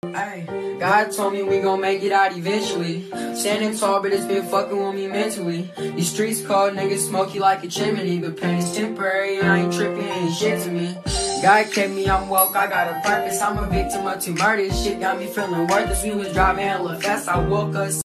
Ay, God told me we gon' make it out eventually. Standing tall, but it's been fucking with me mentally. These streets cold, niggas smoky like a chimney. But pain is temporary, I ain't tripping, ain't shit to me. God kept me, I'm woke, I got a purpose. I'm a victim of 2 murders. Shit got me feeling worthless. We was driving hella fast, I woke up.